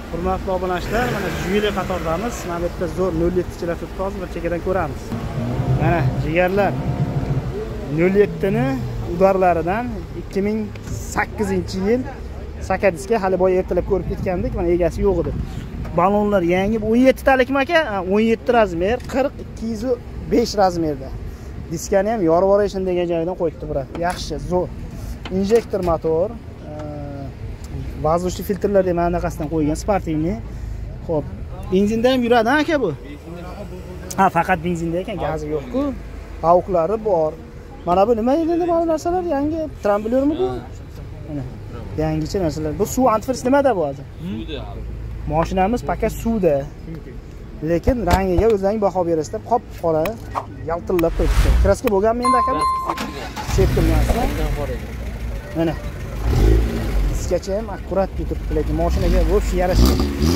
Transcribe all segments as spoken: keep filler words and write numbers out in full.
Hurmatli obunachilar, mana Jiguli qatordamiz. Mana bu yerda zo'r nol yettichilar turibdi. Hozir bir chekkadan ko'ramiz. Mana jigarlar nol yettini udarlaridan ikki ming sakkizinchi yil Sakadiska hali boya ertalab ko'rib ketgandik. Mana egasi yo'q edi. Balonlar yangi o'n yetti talikmi aka? o'n yetti razmer, qirq ikki yuz besh razmerda. Diskani ham Yorvoration degan joydan qo'yibdi bura. Yaxshi, zo'r. Injektor motor, воздушный filtrlar ham anaqasidan qo'ygan, sportivniy. Xo'p, benzinda ham yuradi aka bu? Ha, faqat benzinda ekan, gazi yo'q-ku. Pavuklari bor. Mana bu nima endi bu narsalar? Yangi tramblyormi bu? Mana yangicha narsalar. Bu suv antifriz nimada bu hozir? Suvda. Mashinamiz pakat suvda. Lekin rangiga o'zlaring baho berasiz deb qop qora yaltillab turibdi. Kraska bo'lganmi endi aka? Septirmasdan. Mana. Diskacha ham akkurat turibdi, lekin mashinaga bo'sh yarashgan.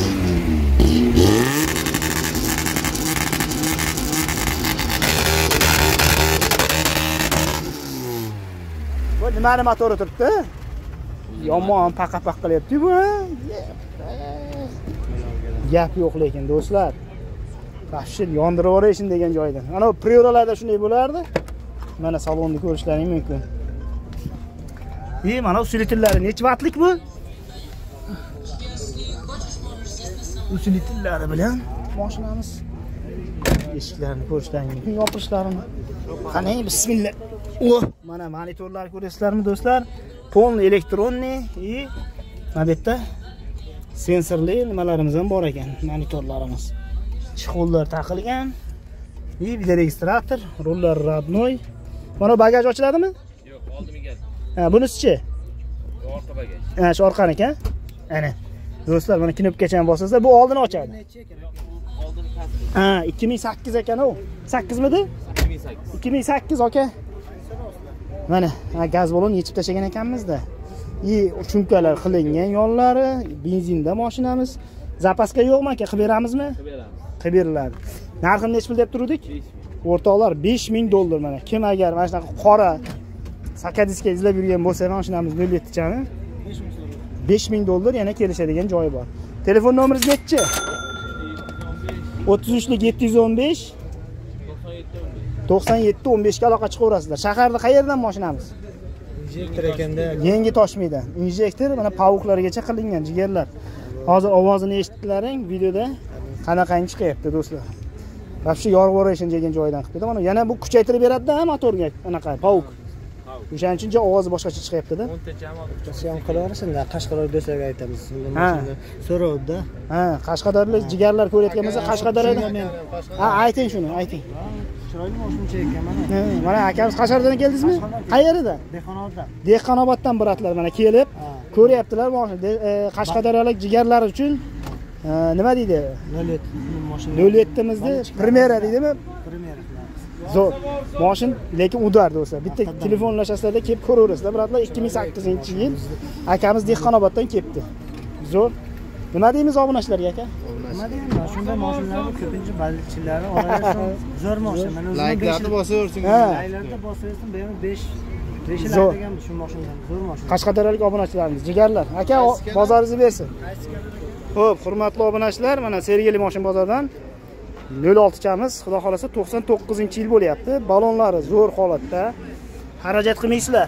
Bu nimani motori turibdi? Yomon paqa-paq qilyapti bu. Gap yo'q lekin do'stlar. Tashil Yorvoration degan joydan. Ana bu Prioralarda shunday bo'lardi. Mana salonni ko'rishlaring mumkin. E, mana usulitillari necha vatlik bu? Usulitillari bilan mashinamiz eshiklarini ko'rishlaring mumkin, yopishlarini. Qani, bismillah. Oh, mana monitorlar ko'rasizlarmi do'stlar? Полный elektronniy и mana bu yerda sensorli nimalarimiz ham bor ekan, monitorlarimiz. Chixollar taqilgan. И video registrator, rullar родной. Mana bagaj ochiladimi? Yo'q, oldimi gel. Ha, bunisi-chi? Orqa bagaj. Ha, shu orqaniki. Ana. Do'stlar, mana knopkacha ham bosasizlar, bu oldini ochadi. Oldini pastda. Ha, ikki ming sakkiz ekan u. sakkizmidi? ikki ming sakkiz. ikki ming sakkiz aka. Mana, gaz balon yechib tashlagan ekanmiz-da. И chunkalar qilingan yonlari, benzinda mashinamiz. Zapaska yo'qmi aka? Qilib beramizmi? Qilib beramiz. Qilib beriladi. Narxini necha pul deb turdik? O'rtoqlar besh ming dollar mana. Kim agar mana shunaqa qora Sakadiska izlab yurgan bo'lsa, mashinamiz nol yetti chani besh ming dollar yana kelishadigan joyi bor. Telefon nomeringiz nechi? o'ttiz uch yetti yuz o'n besh to'qson yetti o'n besh ga aloqa chiqaverasizlar. Shaharda qayerdan mashinamiz? Injektor ekanda. Yangi Toshmaydan. Injektor mana pavuqlargacha qilingan jigarlar. Hozir ovozini eshitdilaring videoda qanaqangi chiqyapti do'stlar. Vobshe Yorvoration degan joydan qilibdi. Mana yana bu kuchaytirib beradi-da motorga anaqa pavuk. O'shaning uchun ovozi boshqacha chiqyapti-da. o'ntacha ham olib Ham qilaversin-da, Qashqadaryo do'stlarga aytamiz. Mashina so'rovda. Ha, Qashqadaryolik jigarlar ko'rayotgan bo'lsa, Qashqadaryoda. Ha, ayting shuni, ayting. Chiroyli mashina ekan mana. Ha, mana akamiz Qashqadaryodan keldingizmi? Qayerda? Dehqonoboddan. Dehqonoboddan biratlar mana kelib ko'ryaptilar mashina. Qashqadaryolik jigarlar uchun nima deydi? nol yetti mashina. nol yettimizni primera deydimi? Primera. Zo'r. Mashin lekin udar do'stlar. Bitta telefonlashasizlarda kelib ko'raverasizlar. Biratlar ikki ming sakkizinchi yil akamiz Dehqonoboddan kelibdi. Zo'r. Nima deymiz obunachilarga aka? Nima deyman? Shunday mashinalarni ko'pincha balchichilari orasida zo'r mashina. Mana o'zim Like'larni bosaversin. Like'larni bosaversin, bu ham besh besh like degan shu mashinadan zo'r mashina. Qashqadaryolik obunachilarimiz, jigarlar. Aka, bozoringizni bersin. Xo'p, hurmatli obunachilar, mana Sergeli mashin bozordan nol olti chamiz, xudo xolasa to'qson to'qqizinchi yil bo'lyapti. Balonlari zo'r holatda. Xarajat qilmaysizlar.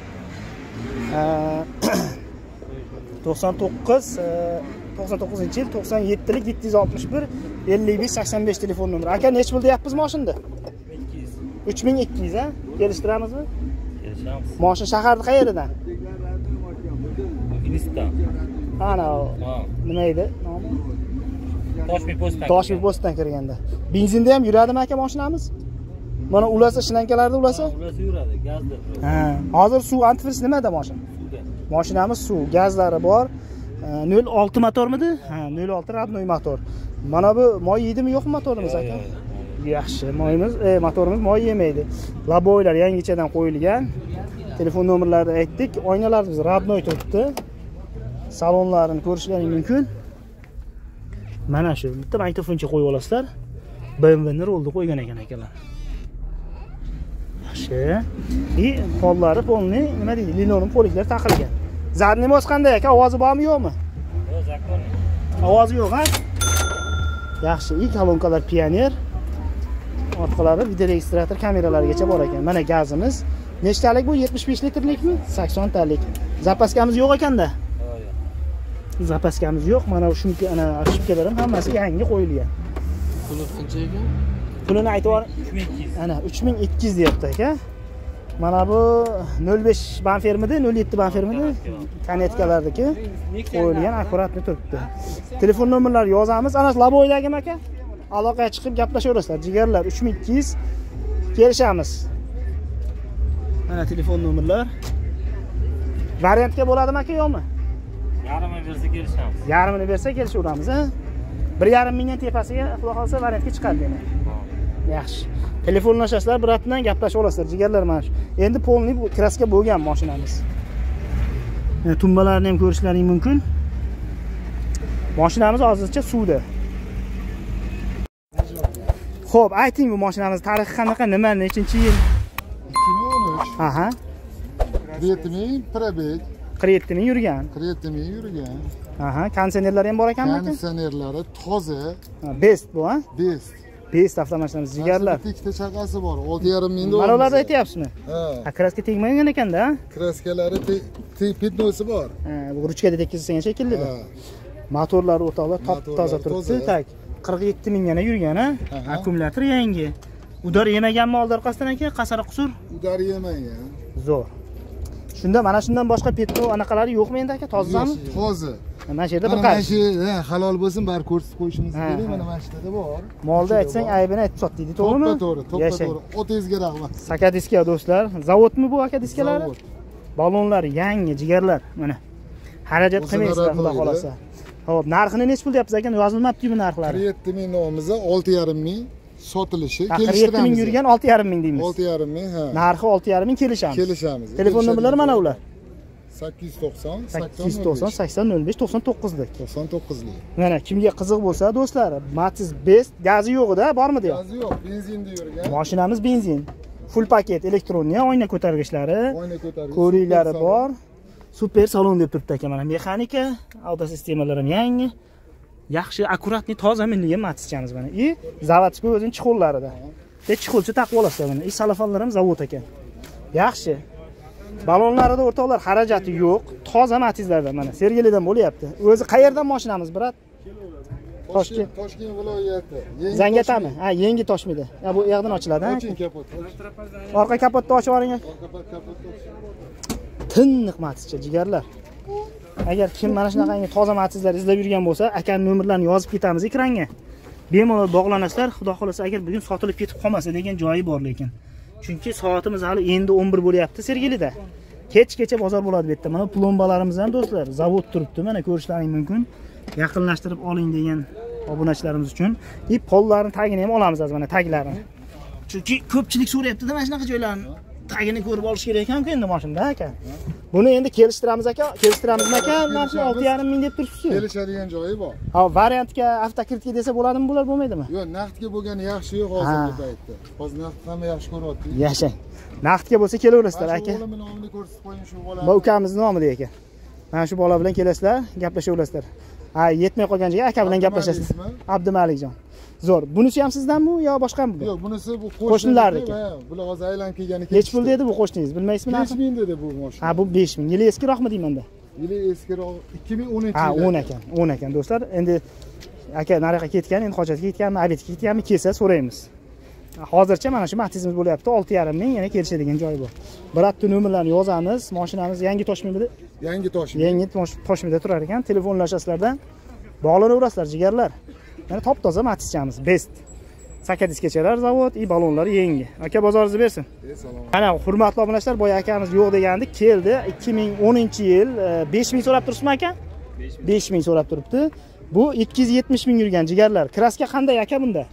to'qson to'qqiz to'qson to'qqizinchi yil to'qson yettilik yetti yuz oltmish bir ellik besh sakson besh telefon nomeri. Aka, nech pul deyapsiz mashinda? uch ming ikki yuz ha? Kelishtiramizmi? Kelishamiz. Mashin shaharda qayerdan? Iniston. Ana, Ha. nima edi nomi? Toshmi postdan. Toshmi postdan kirganda. Benzinda ham yuradimi aka mashinamiz? Mana ulasa, shlankalarda ulasa? Ulasa yuradi, gazda. Ha, hozir suv antifriz nimada mashin? Suvda. Mashinamiz suv, gazlari bor. nol olti motormidi? Ha, nol olti родной motor. Mana bu moy yeydimi yo'qmi motorimiz aka? Yaxshi, moyimiz, e, motorimiz moy yemaydi. Laboylar yangichadan qo'yilgan. Telefon nomerlarini aytdik. Oynalarimiz родной turibdi. Salonlarini ko'rishlaring mumkin. Mana shu bitta mikrofoncha qo'yib olasizlar. B M W ni rolda qo'ygan ekan akalar. Yaxshi. И pollari polni nima deydi? Linoleum poliklar taqilgan. Zadniy mos qanday aka? Ovozi bormi yo'qmi? Yo'q, zakon. Ovozi yo'q, ha? Yaxshi, ilk kolonkalar Pioneer. Orqalari video registrator kameralargacha bor ekan. Mana gazimiz. Nechtalik bu? yetmish besh litrlikmi? sakson talik. Zapaskamiz yo'q ekanda. Zapaskamiz yo'q. Mana shunki ana shipkalar ham hammasi yangi qo'yilgan. Puli qancha ekan? Pulini aytib yuboring. uch ming ikki yuz. Ana uch ming ikki yuz deyapti aka. Mana bu nol besh banfermidi, nol yetti banfermidi? Kanetkalardagi qo'yilgan akkuratni turibdi. Telefon nomerlari yozamiz. Ana Laboydagi aka. Aloqaga chiqib gaplashaverasizlar. Jigarlar uch ming ikki yuz kelishamiz. Mana telefon nomerlar. Variantga bo'ladimi aka yo'qmi? Yarmini bersa kelishamiz. Yarmini bersa kelishaveramiz, ha? bir yarim mingdan tepasiga xudo xolsa variantga chiqadi demak. Yaxshi. Telefonlashasizlar, biratdan gaplashib olasizlar. Jigarlar mana shu. Endi polni bu kraska bo'lgan mashinamiz. Mana tumbalarni ham ko'rishlaring mumkin. Mashinamiz hozircha suvda. Xo'p, ayting bu mashinamiz tarixi qanaqa, nima, nechinchi yil? ikki ming o'n uch. Aha. qirq yetti ming probeg. qirq yetti ming yurgan. qirq yetti ming yurgan. Aha, konditsionerlari ham bor ekanmi aka? Konditsionerlari toza, Best bu, ha? best. Best avtomashinamiz jigarlar. Ikkita chaqasi bor, olti yarim ming Mana ularni aytyapsizmi? Ha. Ha, kraska tegmagan ekanda, ha? Kraskalari petnosi bor. Ha, bu ruchkada tekkizsangiz shekilli. Ha. Motorlari o'rtoqlar top Motorlar toza turibdi, toza. tak. qirq yetti ming yana yurgan, ha? Aha. Akkumulyator yangi. Udar yemaganmi oldi orqasidan aka? Qasara qusur? Udar yemagan. Zo'r. Shunda mana shundan boshqa petno anaqalari yo'qmi endi aka? Tozami? Yo'q, toza. Mana shu yerda bir Mana qarish. shu halol bo'lsin, bari ko'rsatib qo'yishimiz Ha, kerak. ha. Mana mana shu yerda bor. Molda aytsang aybini aytib sot deydi, to'g'rimi? To'ppa to'g'ri, to'ppa Yashang. to'g'ri. Otangizga rahmat. Saka diska do'stlar. Zavodmi bu aka diskalari? Zavod. Balonlar yangi, jigarlar. Mana. Xarajat O'zini qilmaysizlar, xudo radnoyda. xolasa. Xo'p, narxini nech pul deyapsiz aka? Yozilmabdi-yu narxlari. qirq yetti ming nomimizda olti yarim ming sotilishi. qirq yetti ming yurgan olti yarim ming deymiz. olti yarim ming, ha. Narxi olti yarim ming kelishamiz. Kelishamiz. Telefon nomerlari mana ular. sakkiz yuz to'qson sakkiz yuz to'qson sakson nol besh to'qson to'qqizlik. to'qson to'qqizlik. Mana kimga qiziq bo'lsa do'stlar, Matiz Best gazi yo'q-da, bormi deyapti. Gazi yo'q, benzinda yurgan. Mashinamiz benzin. Full paket elektroniya, oyna ko'targichlari, Oyna ko'targich. ko'riklari bor. Super salon deb turibdi aka mana. Mexanika, auto sistemalar ham yangi. Yaxshi, akkuratni toza milliy Matizchamiz mana. И zavodskiy o'zining chixollarida. Hech chixolcha taqib olasizlar mana. И salafonlar ham zavod ekan. Yaxshi. Balonlarida o'rtoqlar xarajati yo'q. Toza Matizlarda mana. Sergelidan bo'lyapti. O'zi qayerdan mashinamiz, brat? Toshkent, Toshkent viloyati. Yangi Zangatami? Ha, yangi Toshmida. Ha, bu yoqdan ochiladi, ha? Oching kapot. Orqa kapotni ochib oling. Kapot kapot. Tiniq Matizcha jigarlar. Agar kim mana shunaqangi toza Matizlar izlab yurgan bo'lsa, akaning nomerlarini yozib ketamiz ekranga. Bemalol bog'lanasizlar. Xudo xolasa agar bugun sotilib ketib qolmasa degan joyi bor lekin. Chunki soatimiz hali endi o'n bir bo'lyapti Sergelida. Kechgacha bozor bo'ladi bu yerda. Mana plombalarimiz ham do'stlar, zavod turibdi. Mana ko'rishlaring mumkin. Yaqinlashtirib oling degan obunachilarimiz uchun. И pollarning tagini ham olamiz mana taglarini. Chunki ko'pchilik so'rayapti-da mana shunaqa joylarni. Tagini ko'rib olish kerak ekan-ku endi mashinada aka. Buni endi kelishtiramiz aka, kelishtiramizmi aka? Narxi olti yarim ming deb turibsiz-ku. Kelishadigan joyi bor. Ha, variantga avtokreditga desa bo'ladimi bular, bo'lmaydimi? Yo'q, naqdga bo'lgani yaxshi-yu hozirgi paytda. Hozir naqd hamma yaxshi ko'ryapti. Yashang. Naqdga bo'lsa kelaverasizlar aka. Bolamning nomini ko'rsatib qo'ying shu bola. Bu ukamizni nomida ekan. Mana shu bola bilan kelasizlar, gaplashaverasizlar. Ha, yetmay qolgan joyga aka bilan gaplashasiz. Abdumalikjon. Zo'r. Bunisi ham sizdanmi yo boshqami bu? Yo'q, bunisi bu Qo'shnilarniki. Bular hozir aylanib kelgani Nech pul dedi bu qo'shningiz, bilmaysizmi besh narxi? ming dedi bu mashina. Ha, bu besh ming. Yili eskiroqmi deymanda? Yili eskiroq ikki ming o'ninchi Ha, yil. o'n ekan, o'n ekan do'stlar. Endi aka nariyoqqa ketgan, endi hojatga ketganmi, obedga ketganmi, kelsa so'raymiz. Hozircha mana shu Matizimiz bo'lyapti, olti yarim ming, yana kelishadigan joyi bor. Biratni nomerlarini yozamiz. Mashinamiz yangi Toshmida, Yangi Toshmida. yangi Toshmida turar ekan. Telefonlashasizlardan bog'lanaverasizlar jigarlar. Mana top toza Matizchamiz, best. Saka diskachalar zavod, i balonlari yangi. Aka bozoringizni bersin. Salom. Mana hurmatli obunachilar, boya akamiz yo'q degandik, keldi. ikki ming o'ninchi yil besh ming so'rab turibsizmi aka? besh ming so'rab turibdi. Bu ikki yuz yetmish ming yurgan jigarlar. Kraska qanday aka bunda?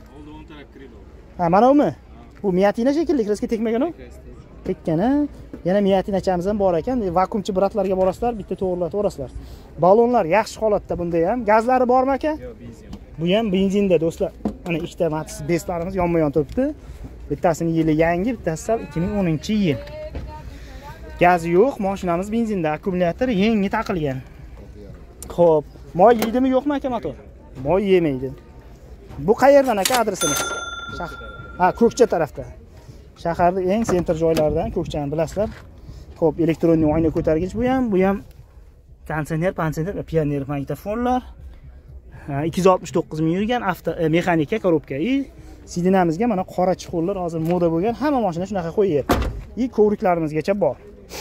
Ha, mana umi. Bu Miatina shekilli, kraska tekmagan-ku. Tekkana. Yana Miatinachamiz ham bor ekan. Vakuumchi bratlarga borasizlar, bitta to'g'irlatib orasizlar. Balonlar yaxshi holatda bunda ham. Gazlari bormi aka? Yo'q, benzin. Bu ham benzinda do'stlar. Mana ikkita Matiz Bestlarimiz yonma-yon turibdi. Bittasining yili yangi, bittasi ikki ming o'ninchi yil. Gazi yo'q, mashinamiz benzinda, akkumulyator yangi taqilgan. Xo'p, Moy yeydimi yo'qmi aka motor? Moy yemaydi. Bu qayerdan aka adresimiz? Ha, Ko'kcha tarafda. Shaharning eng sentr joylaridan Ko'kchani bilasizlar. Xo'p, elektron oyna ko'targich bu ham, bu ham konditsioner, pansioner, pioner magnitofonlar. ikki yuz oltmish to'qqiz ming yurgan avto mexanika korobka. I sidinamizga mana qora chiqurlar hozir moda bo'lgan, hamma mashina shunaqa qo'yyapti. I kovriklarimizgacha bor.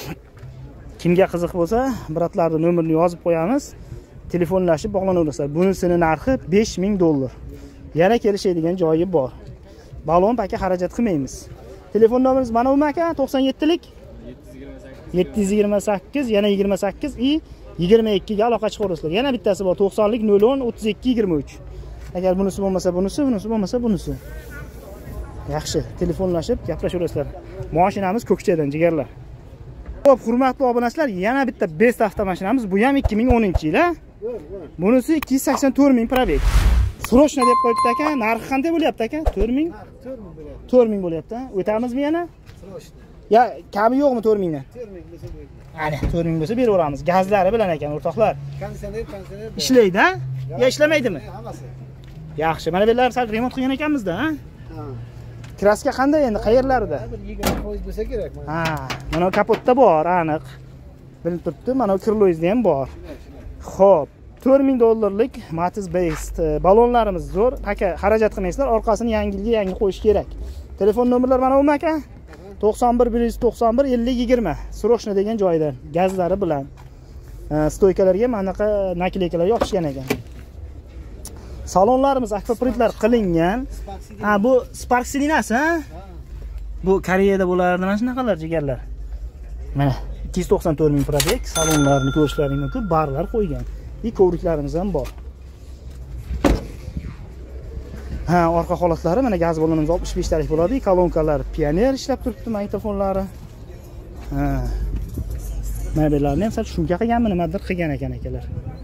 Kimga qiziq bo'lsa, bratlarning nomerini yozib qo'yamiz. Telefonlashib bog'lanaverasizlar. Bunisining narxi besh ming dollar. Yana kelishadigan joyi bor. Balon paka xarajat qilmaymiz. Telefon nomeringiz mana bu aka to'qson yettilik yetti yuz yigirma sakkiz yana yigirma sakkiz i yigirma ikki ga aloqa chiqarasizlar. Yana bittasi bor to'qsonlik nol o'n o'ttiz ikki yigirma uch. Agar bunisi bo'lmasa bunisi, bunisi bo'lmasa bunisi. Yaxshi, telefonlashib gaplashaverasizlar. Mashinamiz Ko'kchadan jigarlar. Xo'p, hurmatli obunachilar, yana bitta best avtomashinamiz. Bu ham ikki ming o'ninchi yil, ha? Bunisi ikki yuz sakson to'rt ming probeg. Srochna deb qo'yibdi aka. Narxi qanday bo'lyapti aka? to'rt ming? to'rt ming bo'lyapti. O'tamizmi yana? Srochna. Ya, kami yo'qmi to'rt ming dan? to'rt ming bo'lsa qo'ying. Ana, to'rt ming bo'lsa beraveramiz. Gazlari bilan ekan, o'rtoqlar. Konditsioner, konditsioner. Ishlaydi, ha? Yo, ishlamaydimi? Hammasi. Yaxshi. Mana bular sal remont qilgan ekanmiz-da, ha? Ha. Kraska qanday endi? Qayerlarida? Bir yigirma foiz bo'lsa kerak mana. Ha, mana kapotda bor, aniq. Bilinib turibdi, mana kirloizda ham bor. Xo'p, to'rt ming dollarlik Matiz Best. Balonlarimiz zo'r. Aka, xarajat qilmaysizlar, orqasini yangilga yangi qo'yish kerak. Telefon nomerlari mana bu aka. to'qson bir bir yuz to'qson bir ellik yigirma. Srochna degan joyda gazlari bilan. Stoykalarga mana bunaqa nakleykalar yopishgan ekan. Salonlarimiz akvaprintlar qilingan. Ha, bu Spark silinasi, ha? Bu Koreyada bo'lardi mana shunaqalar jigarlar. Mana ikki yuz to'qson to'rt ming probeg, salonlarni ko'rishlaring mumkin, barlar qo'ygan. I kovriklarimiz ham bor. Ha, orqa holatlari mana gaz balonimiz oltmish besh talik bo'ladi. Kolonkalar pioner ishlab turibdi, magnitofonlari. Ha. Mana bularni ham sal shunga qilganmi, nimadir qilgan ekan akalar.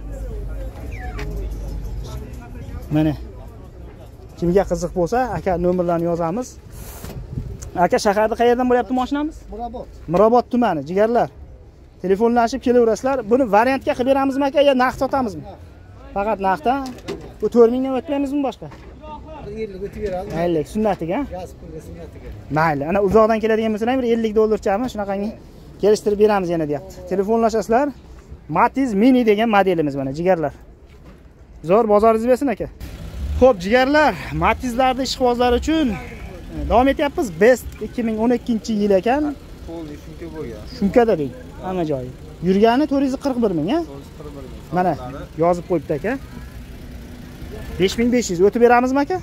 Mana. Kimga qiziq bo'lsa, aka nomerlarni yozamiz. Aka, shaharda qayerdan bo'lyapti mashinamiz? Mirobod. Mirobod tumani, jigarlar. Telefonlashib kelaverasizlar. Buni variantga qilib beramizmi aka yo naqd sotamizmi? Faqat naqddan. Bu to'rt ming dan o'tmaymizmi boshqa? ellik o'tib beradi. ellik sunnatiga. Gaz pulga sunnatiga. Mayli, ana uzoqdan keladigan bo'lsa, bir ellik dollarchami shunaqangi kelishtirib beramiz yana deyapti. Telefonlashasizlar. Matiz Mini degan modelimiz mana jigarlar. Zo'r bozoringiz bersin aka. Xo'p, jigarlar, Matizlarda ishqibozlar uchun davom etyapmiz. Best ikki ming o'n ikkinchi yil ekan. Qo'lni shunka bo'lgan. Shunkada deng. Hamma joyi. Yurgani to'rt yuz qirq bir ming, ha? to'rt yuz qirq bir ming. Mana yozib qo'yibdi aka. besh ming besh yuz o'tib beramizmi aka?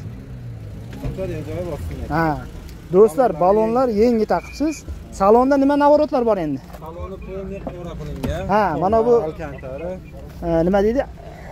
Ha. Do'stlar, balonlar yangi taqibsiz. Salonda nima navorotlar bor endi? Salonni polimer to'g'ri qilingan. Ha, mana bu alkantari. Nima deydi?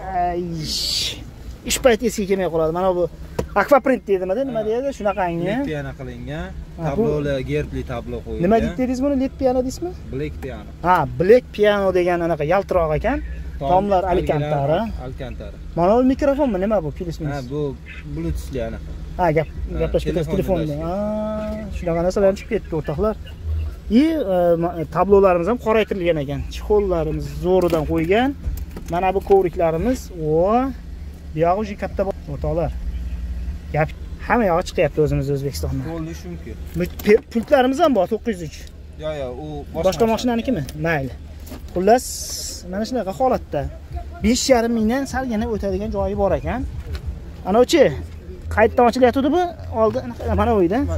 Ish payti eski kelmay qoladi. Mana bu akvaprint deydimi, nima deydi? Shunaqangi. Led piano qilingan. Tablolar, gerbli tablo qo'yilgan. Nima dedingiz buni? Led piano deysizmi? Black piano. Ha, black piano degan anaqa yaltiroq ekan. Tomlar alkantari. Alkantari. Mana bu mikrofonmi? Nima bu? Kelismingiz? Ha, bu Bluetoothli anaqa. Ha, gap gaplashib ketasiz telefonda. Ha, shunaqa narsalar chiqib ketdi o'rtoqlar. И tablolarimiz ham qoraytirilgan ekan. Chixollarimiz zo'ridan qo'ygan. Mana bu kovriklarimiz, o, bu yog'i juda katta o'rtoqlar. Gap hamma yog'i chiqyapti o'zimiz O'zbekistonda. Bo'ldi shunki. Pultlarimiz ham bor to'qqiz yuz uch. Yo, yo, u boshqa mashinanikimi? Mayli. Xullas, mana shunaqa holatda besh yarim mingdan salgina o'tadigan joyi bor ekan. Ana-chi, qayerdan ochilyapti bu? Oldi mana bu yerda.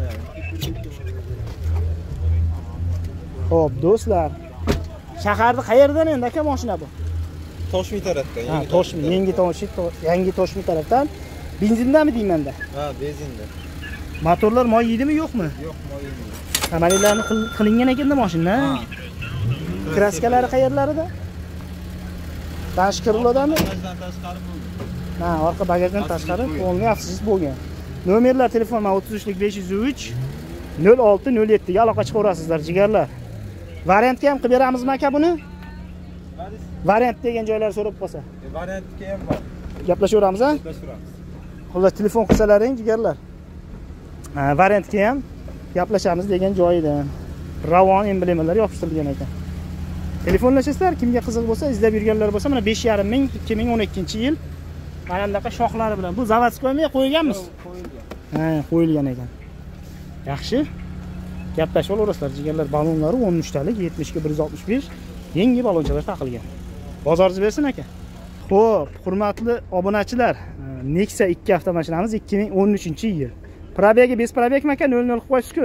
Xo'p, do'stlar. Shaharda qayerdan endi aka mashina bu? Toshmi tarafdan. Ha, Toshmi, yangi Toshmi, yangi Toshmi tarafdan. Benzindami deymanda? Ha, benzinda. Motorlar moy yeydimi, yo'qmi? Yo'q, moy yeydi. Amaliylarni qilingan ekanda mashina. Ha. Kraskalari qayerlarida? Tashqariladami? Bagajdan tashqari bo'ldi. Ha, orqa bagajdan tashqari polni afsus bo'lgan. Nomerlar telefon mana o'ttiz uch besh yuz uch nol olti nol yetti ga aloqa chiqarasizlar jigarlar. Variantga ham qilib beramizmi aka buni? Variant degan joylar so'rab qolsa. Variantga ham bor. Gaplashaveramiz, ha? Gaplashaveramiz. Xullas telefon qilsalaring jigarlar. Ha, variantga ham gaplashamiz degan joyidan. Ravon emblemalar yopishtirilgan ekan. Telefonlashasizlar, kimga qiziq bo'lsa, izlab yurganlar bo'lsa, mana besh yarim ming ikki ming o'n ikkinchi yil mana bunaqa shoxlari bilan. Bu zavodskoymi, qo'yganmiz? Ha, qo'yilgan ekan. Yaxshi. Gaplashib olasizlar, jigarlar balonlari o'n uch talik, yetmish ga bir yuz oltmish besh yangi balonchalar taqilgan. Bozoringiz bersin aka. Xo'p, hurmatli obunachilar, Nexia ikki avtomashinamiz ikki ming o'n uchinchi yil. Probegi bez probegmi aka? nol nol qilib qo'yasiz-ku.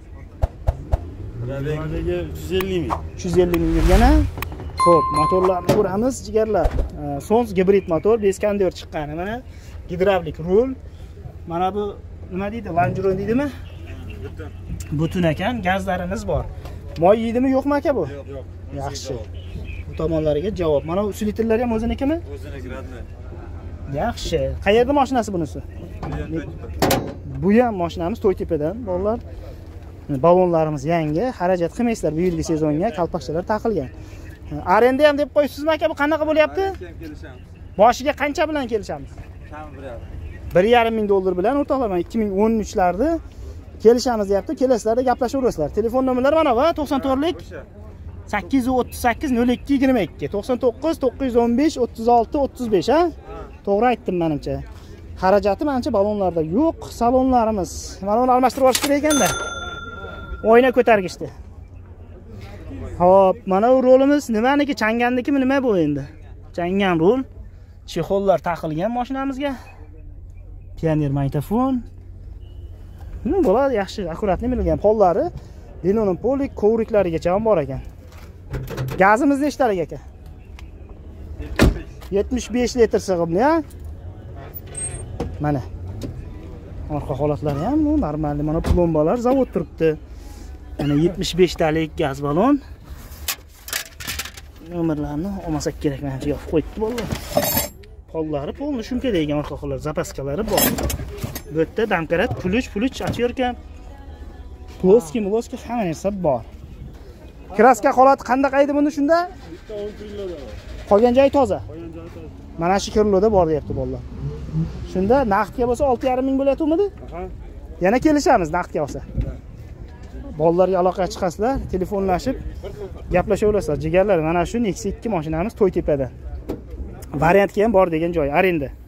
Probegi uch yuz ellik ming. uch yuz ellik ming yurgana. Xo'p, motorlarni ko'ramiz, jigarlar. Sons gibrid motor, bez kondyor chiqqani, mana gidravlik rul. Mana bu nima deydi? Lanjuron deydimi? Butun. Butun ekan, gazlarimiz bor. Moy yeydimi, yo'qmi aka bu? Yo'q, yo'q. Yaxshi. Bu tomonlariga javob. Mana usulitlari ham o'zinikimi? O'ziniki radni. Yaxshi. Qayerda mashinasi bunisi? Bu ham mashinamiz To'ytepadan, bolalar. Balonlarimiz yangi, xarajat qilmaysizlar bu yilgi sezonga, qalpoqchalar taqilgan. Arenda ham deb qo'ysizmi aka, bu qanaqa bo'lyapti? Boshiga qancha bilan kelishamiz? bir yarim ming dollar bilan o'rtoqlar, ikki ming o'n uchlarda kelishamiz deyapti. Kelasizlarda gaplashaverasizlar. Telefon nomerlari mana va to'qson to'rtlik sakkiz yuz o'ttiz sakkiz nol ikki yigirma ikki to'qson to'qqiz to'qqiz yuz o'n besh o'ttiz olti o'ttiz besh ha? To'g'ri aytdim menimcha. Xarajati menimcha balonlarda yo'q, salonlarimiz. Mana uni almashtirib olish kerak ekanda. Oyna ko'targichdi. Hop, mana bu rolimiz nimaniki, Changandikimi, nima bu endi? Changan rol. Chexollar taqilgan mashinamizga. Pioner magnitofon. Nima bo'ladi, yaxshi, akkuratli milgan pollari, linoleum polik, kovriklarigacha ham bor ekan. Gazimiz nechtalik aka? yetmish besh litr sig'imli, ha? Mana. Orqa holatlari ham normal, mana plombalar zavod turibdi. Mana yetmish besh talik gaz balon. Nomerlarni olmasak kerak, menimcha yopib qo'yibdi bolalar. Pollari polni shumka degan orqa qo'llar, zapaskalari bor. Bu yerda damkarat, puluch, puluch ochyorkan. Ploski, moloski hamma narsa bor. Kraska holati qanday qaydi buni shunda? Qolgan joyi toza. Mana shu kirloda bor deyapti bolalar. Shunda naqdga bo'lsa olti yarim ming bo'layotgandi? Aha. Yana kelishamiz naqdga olsa. Bolalarga aloqaga chiqasizlar, telefonlashib gaplashaverasizlar. Jigarlar, mana shu Nexia ikki mashinamiz To'ytepada. Variantga ham bor degan joy, arenda.